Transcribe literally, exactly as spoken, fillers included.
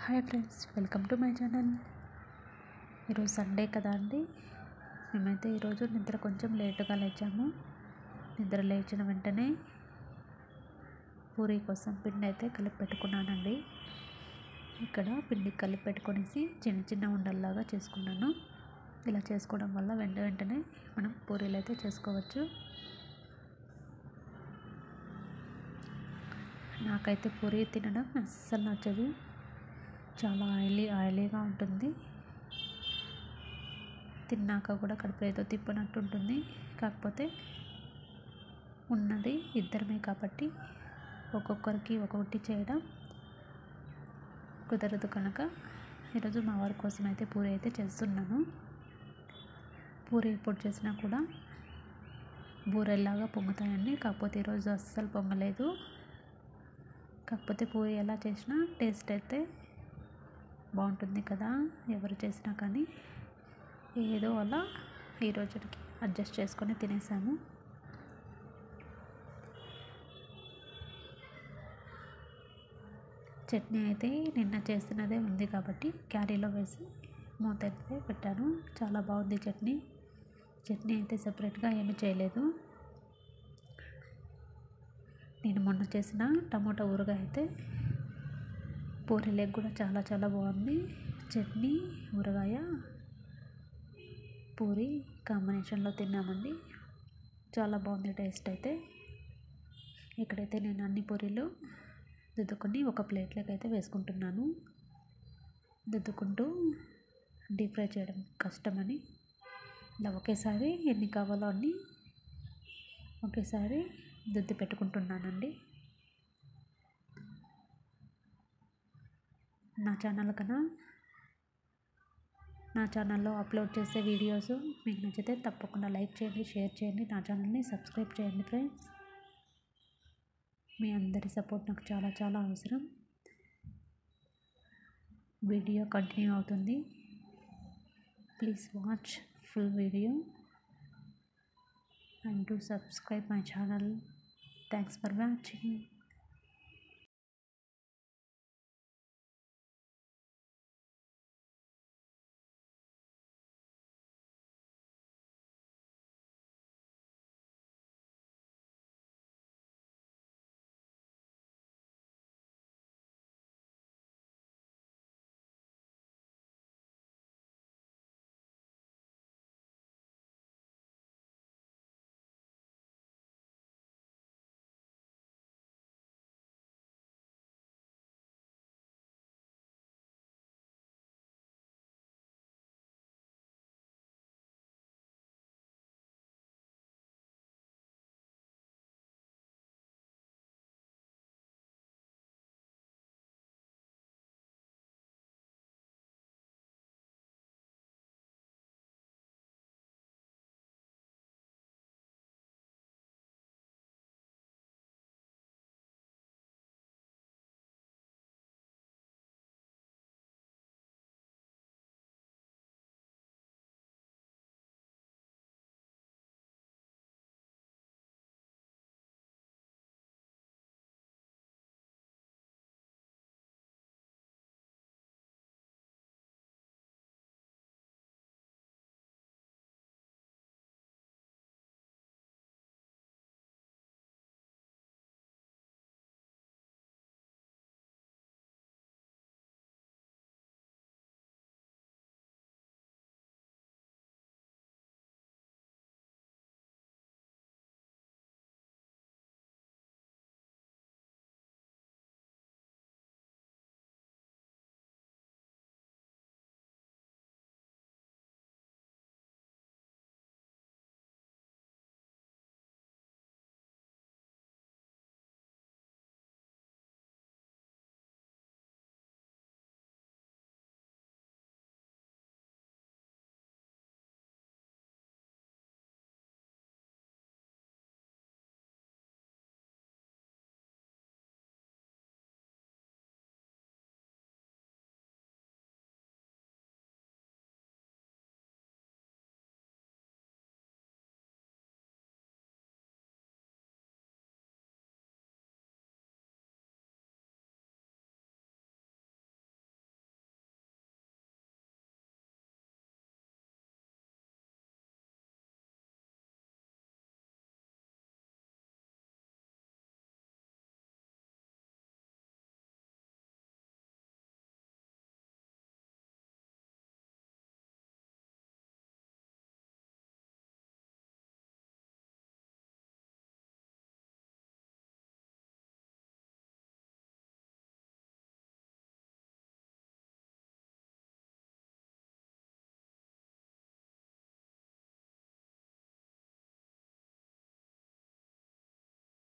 Hi friends, welcome to my channel. ఈరోజు Sunday కదా అండి. మేమైతే ఈరోజు నిద్ర కొంచెం లేటుగా లేచాము. నిద్ర లేచిన వెంటనే పూరీ కోసం పిండి అయితే కలిపి పెట్టుకున్నానండి. ఇక్కడ పిండి కలిపి పెట్టుకొనేసి చిన్న చిన్న ఉండల్లాగా చేసుకున్నాను. ఇలా చేసుకోవడం వల్ల వెంట వెంటనే మనం పూరీలు అయితే చేసుకోవచ్చు. నాకైతే పూరీ తినడం అస్సలు నచ్చదు. చాలా ఆయిలీ ఆయిలీగా ఉంటుంది. తిన్నాక కూడా కడుపులో ఏదో తిప్పినట్టు ఉంటుంది. కాకపోతే ఉన్నది ఇద్దరమే కాబట్టి ఒక్కొక్కరికి ఒక్కొక్కటి చేయడం కుదరదు కనుక ఈరోజు మా వారి కోసం అయితే పూరీ అయితే చేస్తున్నాను. పూరీ ఎప్పుడు చేసినా కూడా బూరెల్లాగా పొంగుతాయండి. కాకపోతే ఈరోజు అస్సలు పొంగలేదు. కాకపోతే పూరీ ఎలా చేసినా టేస్ట్ అయితే బాగుంటుంది కదా, ఎవరు చేసినా కానీ. ఏదో అలా ఈరోజుకి అడ్జస్ట్ చేసుకొని తినేసాము. చట్నీ అయితే నిన్న చేస్తున్నదే ఉంది కాబట్టి క్యారీలో వేసి మూత అయితే పెట్టాను. చాలా బాగుంది చట్నీ. చట్నీ అయితే సపరేట్గా ఏమీ చేయలేదు. నేను మొన్న చేసిన టమోటా ఊరగాయ అయితే పూరీలకు కూడా చాలా చాలా బాగుంది. చట్నీ, ఊరగాయ, పూరీ కాంబినేషన్లో తిన్నామండి. చాలా బాగుంది టేస్ట్ అయితే. ఇక్కడైతే నేను అన్ని పూరీలు దిద్దుకొని ఒక ప్లేట్లోకి అయితే వేసుకుంటున్నాను. దిద్దుకుంటూ డీప్ ఫ్రై చేయడం కష్టమని ఇలా ఒకేసారి ఎన్ని కావాలో అన్ని ఒకేసారి దిద్ది పెట్టుకుంటున్నానండి. నా ఛానల్ కన్నా నా ఛానల్లో అప్లోడ్ చేసే వీడియోస్ మీకు నచ్చితే తప్పకుండా లైక్ చేయండి, షేర్ చేయండి, నా ఛానల్ని సబ్స్క్రైబ్ చేయండి ఫ్రెండ్స్. మీ అందరి సపోర్ట్ నాకు చాలా చాలా అవసరం. వీడియో కంటిన్యూ అవుతుంది. Please watch full video and do subscribe my channel. Thanks for watching.